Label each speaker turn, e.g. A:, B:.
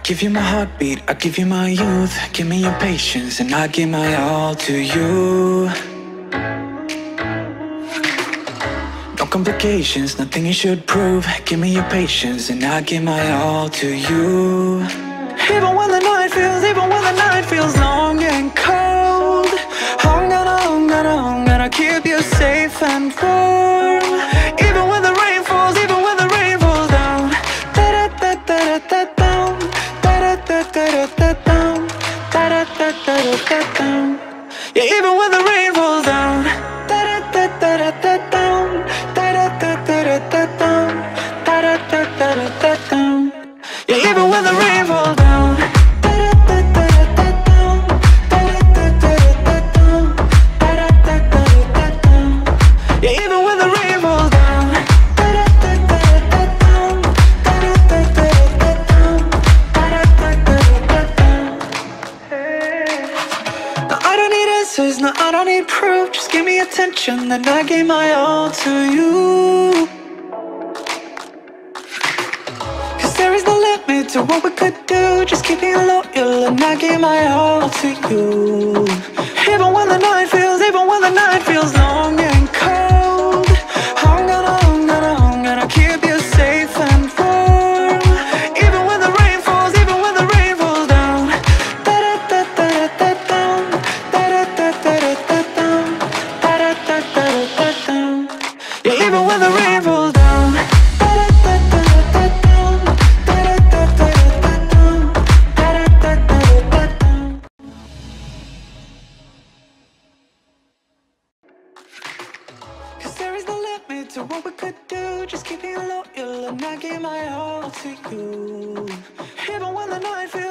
A: give you my heartbeat, I give you my youth. Give me your patience and I give my all to you. No complications, nothing you should prove. Give me your patience and I give my all to you. Even when the night feels long and cold, I'm gonna keep you safe and warm. Even when the rain falls down, da da da da da down, da da da da down, da da da da down. Yeah, even when the rain falls down, da da da da down, da da da da down, da da da da down. Yeah, even when the rain falls down. No, I don't need proof, just give me attention, then I gave my all to you. Cause there is no limit to what we could do, just keep me loyal and I gave my all to you. Even when the night feels long and cold, I'm gonna keep you safe and warm. Even when the rain falls down, da da da da da down, da da da da da down, da da da da down. Yeah, even when the rain falls down, da da da da down, da da da da down, da da da da down. Cause there is no limit to what we could do, just keep me loyal and I give my all to you. Even when the night feels